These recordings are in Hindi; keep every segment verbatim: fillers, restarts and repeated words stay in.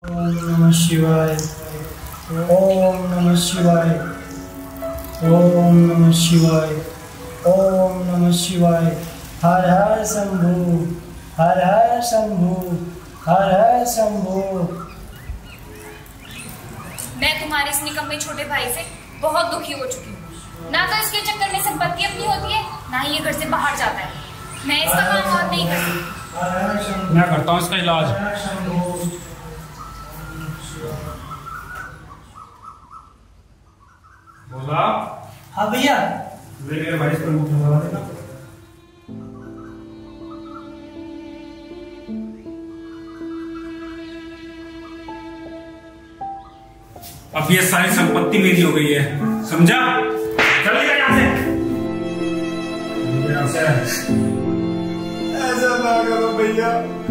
ओम नमः शिवाय। ओम नमः शिवाय। ओम नमः शिवाय। ओम नमः शिवाय। हर हर शंभू, हर हर शंभू, हर हर शंभू। मैं तुम्हारे इस निकम्मे छोटे भाई से बहुत दुखी हो चुकी हूँ। ना तो इसके चक्कर में संपत्ति अपनी होती है, ना ही ये घर से बाहर जाता है। मैं इसका काम और नहीं कर सकती। मैं करता हूँ इसका इलाज। बोला? हाँ भैया। मेरे भाई से मुझे बता देना। अब ये सारी संपत्ति मेरी हो गई है, समझा? चल निकल यहाँ से। यहाँ से। ऐसा ना करो भैया।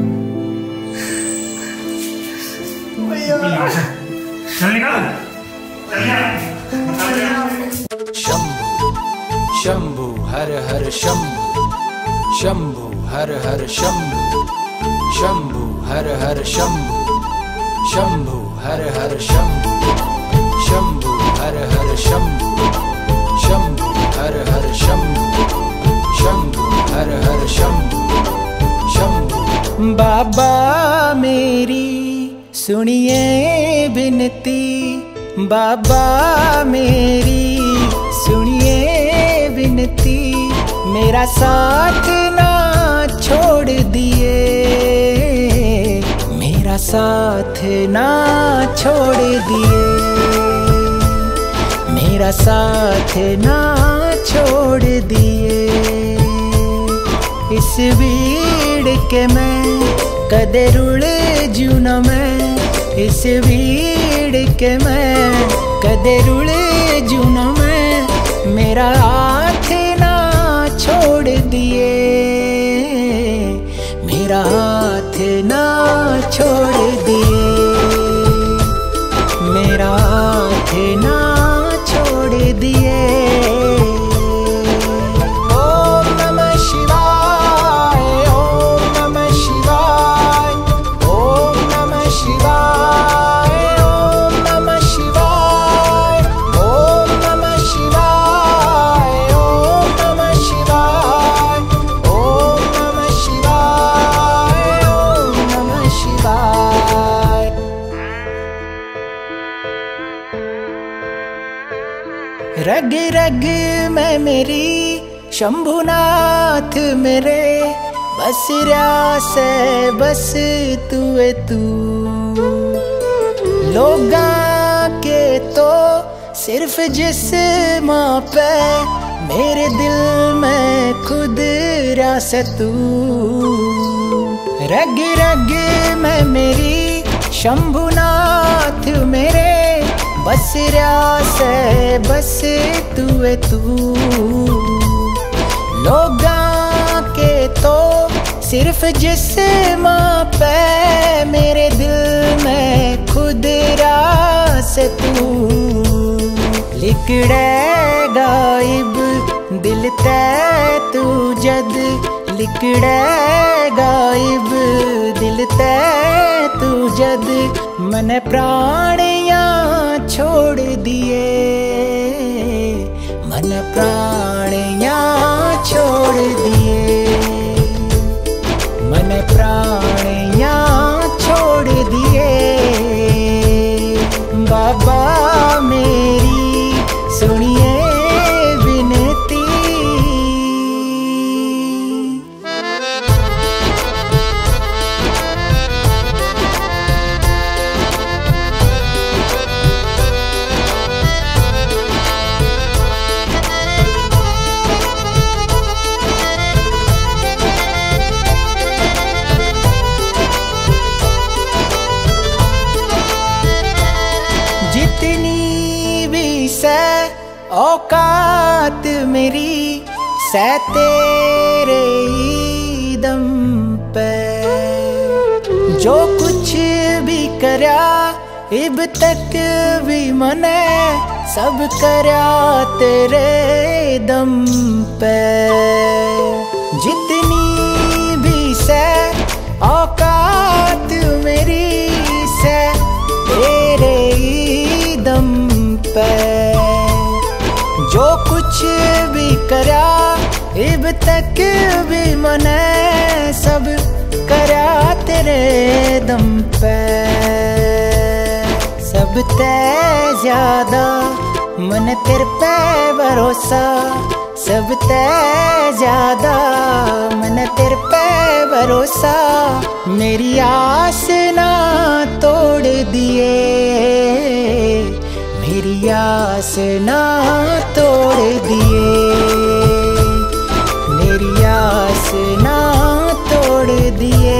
भैया। यहाँ से। चल निकल। चल निकल। शंभु शंभु हर हर शंभु शंभु हर हर शंभु शंभु हर हर शंभु शंभु हर हर शंभु शंभु हर हर शंभु शंभु हर हर शंभु शंभु हर हर शंभु शंभु। बाबा मेरी सुनिए विनती, बाबा मेरी सुनिए विनती, मेरा साथ ना छोड़ दिए, मेरा साथ ना छोड़ दिए, मेरा साथ ना छोड़ दिए। इस भीड़ के मैं कदे रुल जू न मैं, इस भीड़ के मैं कदे रुल जू न मैं, मेरा हाथ ना छोड़ दिए, मेरा हाथ ना छोड़ दिए, मेरा हाथ ना छोड़ दिए। रग रग में मेरी शंभुनाथ मेरे, बस से बस तू है तू, लोगा के तो सिर्फ जिस्म पे, मेरे दिल में खुद रास तू। रग रग में मेरी शंभुनाथ मेरे, बस से बस तू है तू, लोगा के तो सिर्फ जिस्म पे, मेरे दिल में खुद रास तू। लिकड़े गायब दिल ते तू जद, लिकड़े गायब दिल ते तू जद, मन प्राणिया छोड़ दिए, मन प्राणिया छोड़ दिए, मन प्राणिया छोड़ दिए। बाबा मेरी सुनिए विनती। औकात मेरी सै तेरे ही दम पे, जो कुछ भी करया इब तक भी मने, सब करया तेरे दम पे। जितनी भी सै औकात मेरी सै जो कुछ भी करा इब तक भी मने सब करा तेरे दम पे। सब ते ज्यादा मन तेरे पे भरोसा, सब ते ज्यादा मन तेरे पे भरोसा। मेरी आस ना तोड़ दिए, मेरी आस ना तोड़ दिए, मेरी आस ना तोड़ दिए।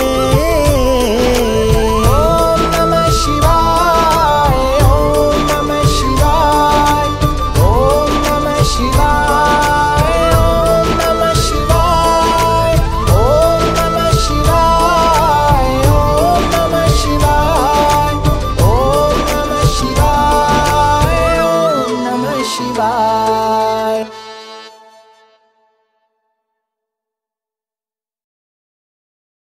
ओम नमः शिवाय, ओम नमः शिवाय, ओम नमः शिवाय, ओम नमः शिवाय, ओम नमः शिवाय, ओम नमः शिवाय, ओम नमः शिवाय, ओम नमः शिवाय।